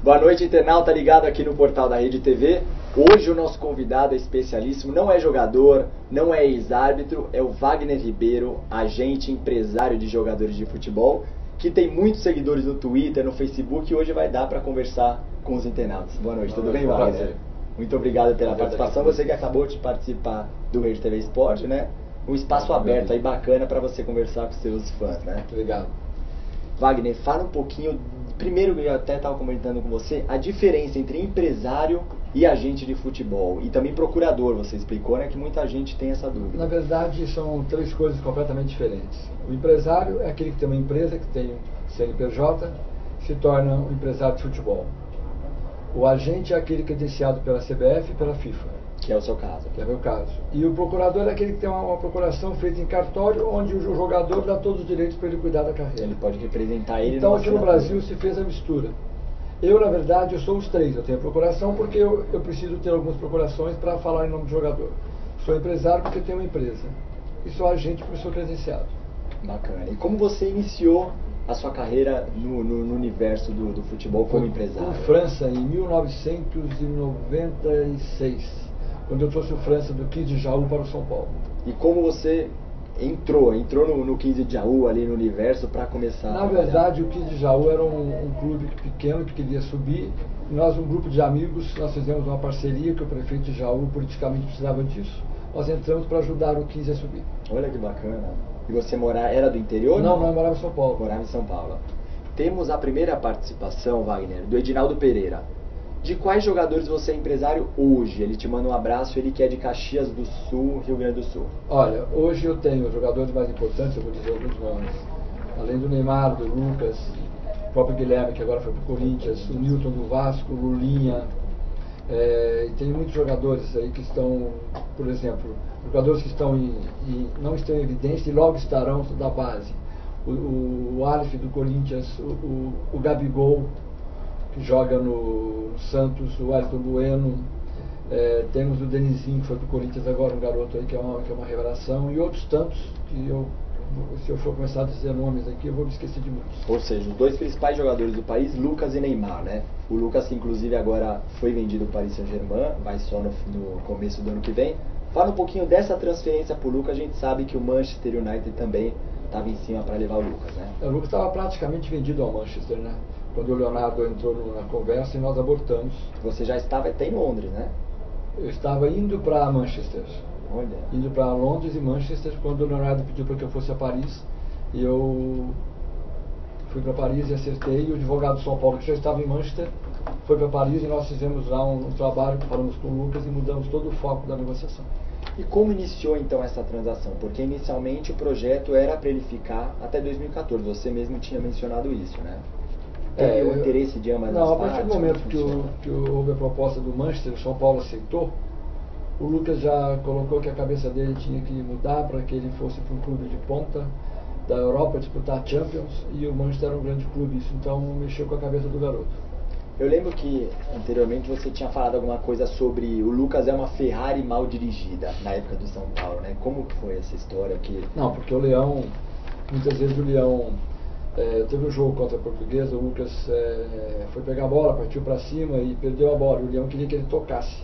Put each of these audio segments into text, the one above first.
Boa noite, internauta ligado aqui no portal da Rede TV. Hoje o nosso convidado é especialíssimo, não é jogador, não é ex-árbitro, é o Wagner Ribeiro, agente, empresário de jogadores de futebol, que tem muitos seguidores no Twitter, no Facebook, e hoje vai dar para conversar com os internautas. Boa noite, tudo bem, Wagner? Muito obrigado pela participação, você que acabou de participar do Rede TV Esporte, né? Um espaço aberto aí bacana para você conversar com seus fãs, né? Obrigado. Wagner, fala um pouquinho, primeiro eu até estava comentando com você, a diferença entre empresário e agente de futebol, e também procurador, você explicou, né, que muita gente tem essa dúvida. Na verdade, são três coisas completamente diferentes. O empresário é aquele que tem uma empresa, que tem CNPJ, se torna um empresário de futebol. O agente é aquele credenciado pela CBF e pela FIFA. Que é o seu caso. Que é o meu caso. E o procurador é aquele que tem uma procuração feita em cartório, onde o jogador dá todos os direitos para ele cuidar da carreira. Ele pode representar ele. Então aqui no Brasil se fez a mistura. Eu, na verdade, eu sou os três. Eu tenho procuração porque eu preciso ter algumas procurações para falar em nome do jogador. Sou empresário porque tenho uma empresa. E sou agente porque sou credenciado. Bacana. E como você iniciou a sua carreira no universo do futebol como empresário? Com França, em 1996. Quando eu trouxe o França do 15 de Jaú para o São Paulo. E como você entrou no 15 de Jaú, ali no universo, para começar Na verdade, o 15 de Jaú era um clube pequeno que queria subir. E nós, um grupo de amigos, nós fizemos uma parceria que o prefeito de Jaú politicamente precisava disso. Nós entramos para ajudar o 15 a subir. Olha que bacana. E você era do interior? Não, eu morava em São Paulo. Morava em São Paulo. Temos a primeira participação, Wagner, do Edinaldo Pereira. De quais jogadores você é empresário hoje? Ele te manda um abraço, ele que é de Caxias do Sul, Rio Grande do Sul. Olha, hoje eu tenho os jogadores mais importantes, eu vou dizer alguns nomes. Além do Neymar, do Lucas, o próprio Guilherme, que agora foi para o Corinthians, o Newton do Vasco, o Lulinha. E tem muitos jogadores aí que estão, por exemplo, jogadores que estão não estão em evidência e logo estarão da base. O Aleph do Corinthians, o Gabigol, que joga no Santos, o Wellington Bueno, temos o Denizinho, que foi para o Corinthians agora, um garoto aí que é uma revelação, e outros tantos que se eu for começar a dizer nomes aqui, eu vou me esquecer de muitos. Ou seja, os dois principais jogadores do país, Lucas e Neymar, né? O Lucas, que inclusive agora foi vendido para o Paris Saint-Germain, vai só no começo do ano que vem. Fala um pouquinho dessa transferência para o Lucas, a gente sabe que o Manchester United também estava em cima para levar o Lucas, né? O Lucas estava praticamente vendido ao Manchester, né? Quando o Leonardo entrou na conversa e nós abortamos. Você já estava até em Londres, né? Eu estava indo para Manchester. Olha. Indo para Londres e Manchester, quando o Leonardo pediu para que eu fosse a Paris, e eu fui para Paris e acertei, e o advogado de São Paulo, que já estava em Manchester, foi para Paris e nós fizemos lá um trabalho, falamos com o Lucas e mudamos todo o foco da negociação. E como iniciou então essa transação? Porque inicialmente o projeto era para ele ficar até 2014, você mesmo tinha mencionado isso, né? Teve o interesse de ambas as partes? Não, a partir do momento que houve a proposta do Manchester, o São Paulo aceitou, o Lucas já colocou que a cabeça dele tinha que mudar para que ele fosse para um clube de ponta da Europa disputar Champions, e o Manchester era um grande clube, isso então mexeu com a cabeça do garoto. Eu lembro que anteriormente você tinha falado alguma coisa sobre o Lucas é uma Ferrari mal dirigida na época do São Paulo, né? Como que foi essa história? Não, porque o Leão, muitas vezes o Leão teve um jogo contra a Portuguesa, o Lucas foi pegar a bola, partiu para cima e perdeu a bola, o Leão queria que ele tocasse.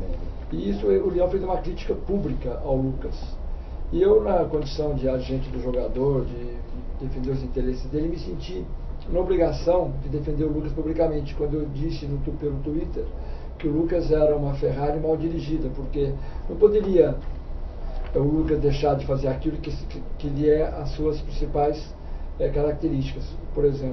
E isso, o Leão fez uma crítica pública ao Lucas. E eu, na condição de agente do jogador, de defender os interesses dele, me senti na obrigação de defender o Lucas publicamente, quando eu disse pelo Twitter que o Lucas era uma Ferrari mal dirigida, porque não poderia o Lucas deixar de fazer aquilo que lhe é as suas principais características. Por exemplo,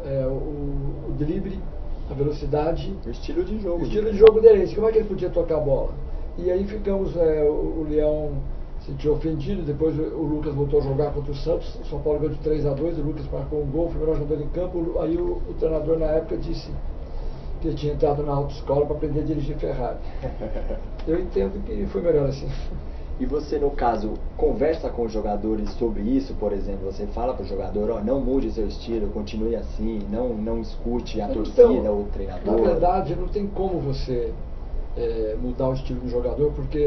o drible, a velocidade, o estilo de jogo. O estilo de jogo dele, como é que ele podia tocar a bola? E aí ficamos, o Leão se sentiu ofendido, depois o Lucas voltou a jogar contra o Santos, o São Paulo ganhou de 3-2, o Lucas marcou um gol, foi o melhor jogador em campo, aí o treinador na época disse que ele tinha entrado na autoescola para aprender a dirigir Ferrari. Eu entendo que foi melhor assim. E você, no caso, conversa com os jogadores sobre isso, por exemplo, você fala para o jogador, não mude seu estilo, continue assim, não escute a torcida ou o treinador? Na verdade, não tem como você mudar o estilo do jogador, porque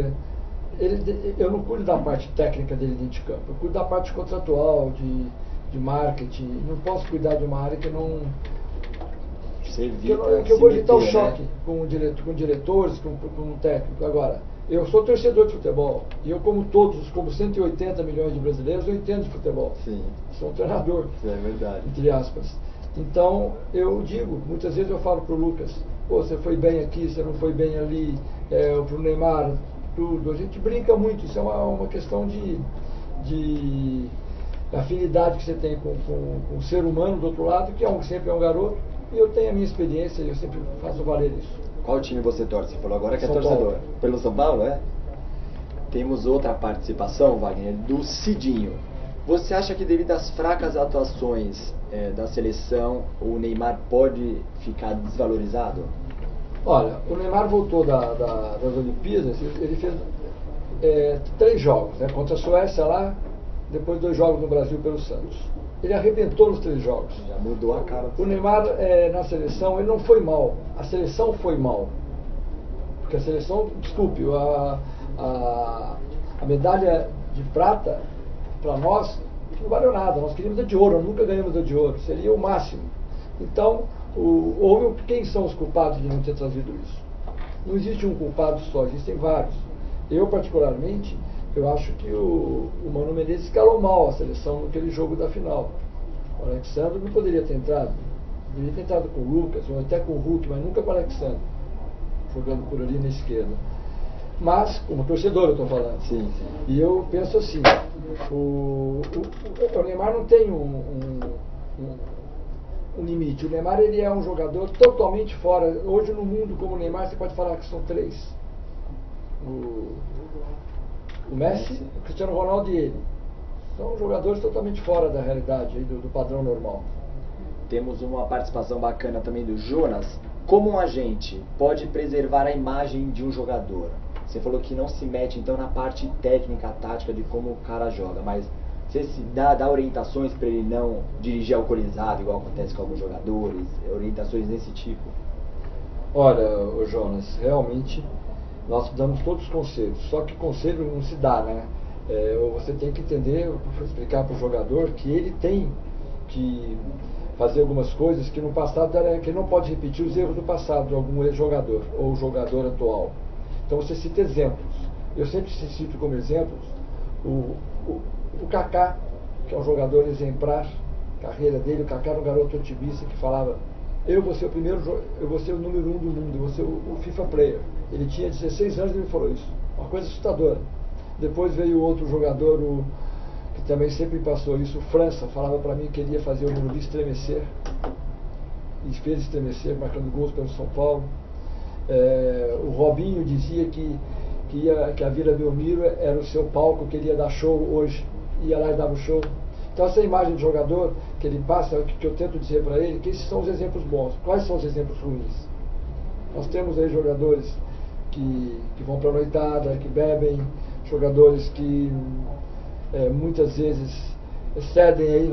eu não cuido da parte técnica dele dentro de campo, eu cuido da parte contratual, de marketing. Não posso cuidar de uma área que não Você que eu evita vou se evitar o meter, choque né? com diretores, com o técnico. Agora, eu sou torcedor de futebol, e eu, como todos, como 180 milhões de brasileiros, eu entendo de futebol. Sim. Sou um treinador, Isso é verdade. entre aspas. Então, eu digo, muitas vezes eu falo pro Lucas, pô, você foi bem aqui, você não foi bem ali, pro Neymar, tudo. A gente brinca muito, isso é uma questão de afinidade que você tem com o ser humano do outro lado, que sempre é um garoto, e eu tenho a minha experiência e eu sempre faço valer isso. Qual time você torce? Você falou agora que é São torcedor. Paulo. Pelo São Paulo, é? Temos outra participação, Wagner, do Cidinho. Você acha que devido às fracas atuações da seleção, o Neymar pode ficar desvalorizado? Olha, o Neymar voltou das Olimpíadas, ele fez 3 jogos, né? Contra a Suécia lá, depois 2 jogos no Brasil pelo Santos. Ele arrebentou nos 3 jogos. Já mudou a cara. O Neymar, na seleção, ele não foi mal. A seleção foi mal. Porque a seleção, desculpe, a medalha de prata, para nós, não valeu nada. Nós queríamos a de ouro, nunca ganhamos a de ouro. Seria o máximo. Então, quem são os culpados de não ter trazido isso? Não existe um culpado só, existem vários. Eu, particularmente, eu acho que o Mano Menezes escalou mal a seleção naquele jogo da final. O Alexandre não poderia ter entrado. Poderia ter entrado com o Lucas, ou até com o Hulk, mas nunca com o Alexandre, jogando por ali na esquerda. Mas, como torcedor eu estou falando. Sim, sim. E eu penso assim, o Neymar não tem um limite. O Neymar, ele é um jogador totalmente fora. Hoje no mundo como o Neymar, você pode falar que são 3. O Messi, o Cristiano Ronaldo e ele. São jogadores totalmente fora da realidade, aí, do padrão normal. Temos uma participação bacana também do Jonas. Como um agente pode preservar a imagem de um jogador? Você falou que não se mete então na parte técnica, tática de como o cara joga, mas você se dá orientações para ele não dirigir alcoolizado, igual acontece com alguns jogadores, orientações desse tipo? Olha, Jonas, realmente nós damos todos os conselhos, só que conselho não se dá, né? Você tem que entender, explicar para o jogador que ele tem que fazer algumas coisas que no passado que ele não pode repetir os erros do passado de algum ex-jogador ou jogador atual. Então você cita exemplos. Eu sempre cito como exemplos o Kaká, que é um jogador exemplar, carreira dele. O Kaká era um garoto otimista que falava: eu vou ser o número 1 do mundo, eu vou ser o FIFA player. Ele tinha 16 anos e ele falou isso. Uma coisa assustadora. Depois veio outro jogador, que também sempre passou isso, o França, falava para mim que ele ia fazer o Morumbi estremecer. E fez estremecer, marcando gols pelo São Paulo. O Robinho dizia que a Vila Belmiro era o seu palco, que ele ia dar show hoje. Ia lá e dava o show. Então essa imagem de jogador que ele passa, que eu tento dizer para ele, que esses são os exemplos bons. Quais são os exemplos ruins? Nós temos aí jogadores que vão para a noitada, que bebem, jogadores que muitas vezes cedem aí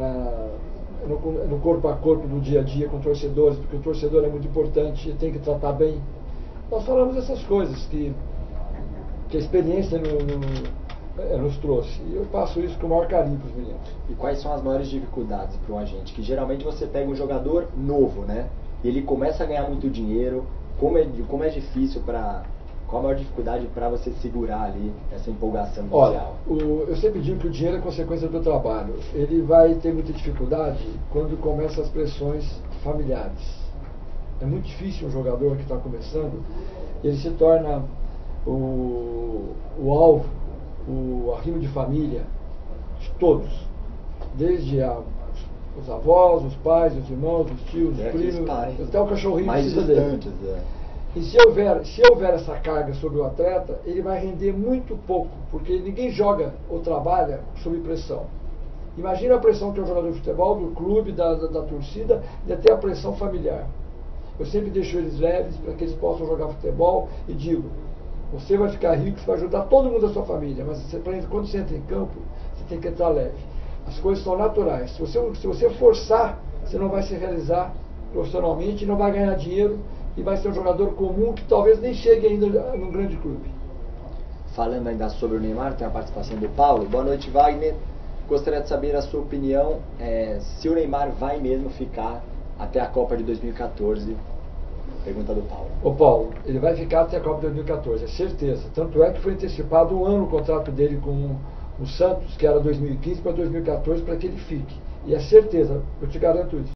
no corpo a corpo do dia a dia com torcedores, porque o torcedor é muito importante e tem que tratar bem. Nós falamos essas coisas que a experiência nos trouxe. E eu passo isso com o maior carinho para os meninos. E quais são as maiores dificuldades para um agente? Que geralmente você pega um jogador novo, né? E ele começa a ganhar muito dinheiro. Como é difícil qual a maior dificuldade para você segurar ali essa empolgação inicial? Olha, eu sempre digo que o dinheiro é consequência do trabalho. Ele vai ter muita dificuldade quando começam as pressões familiares. É muito difícil um jogador que está começando, ele se torna o alvo, o arrimo de família de todos, desde os avós, os pais, os irmãos, os tios, os primos, até o cachorrinho mais precisa distantes, dele. E se houver essa carga sobre o atleta, ele vai render muito pouco, porque ninguém joga ou trabalha sob pressão. Imagina a pressão que é o jogador de futebol, do clube, da torcida, e até a pressão familiar. Eu sempre deixo eles leves para que eles possam jogar futebol e digo: você vai ficar rico, você vai ajudar todo mundo da sua família, mas quando você entra em campo, você tem que entrar leve. As coisas são naturais. Se você forçar, você não vai se realizar profissionalmente, não vai ganhar dinheiro e vai ser um jogador comum que talvez nem chegue ainda num grande clube. Falando ainda sobre o Neymar, tem a participação do Paulo. Boa noite, Wagner. Gostaria de saber a sua opinião, se o Neymar vai mesmo ficar até a Copa de 2014? Pergunta do Paulo. Ô Paulo, ele vai ficar até a Copa de 2014, é certeza. Tanto é que foi antecipado um ano o contrato dele com o Santos, que era 2015 para 2014, para que ele fique. E é certeza, eu te garanto isso.